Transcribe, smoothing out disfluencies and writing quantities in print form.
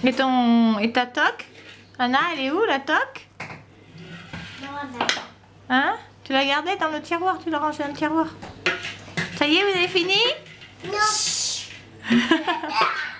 Et ta toque? Anna, elle est où la toque? Hein? Tu l'as gardée dans le tiroir, tu l'as rangée dans le tiroir. Ça y est, vous avez fini? Non.